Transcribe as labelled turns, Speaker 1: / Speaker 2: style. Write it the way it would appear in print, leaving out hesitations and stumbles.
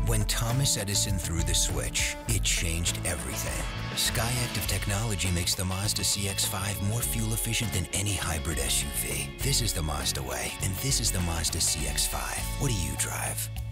Speaker 1: When Thomas Edison threw the switch, it changed everything. Skyactiv technology makes the Mazda CX-5 more fuel efficient than any hybrid SUV. This is the Mazda way, and this is the Mazda CX-5. What do you drive?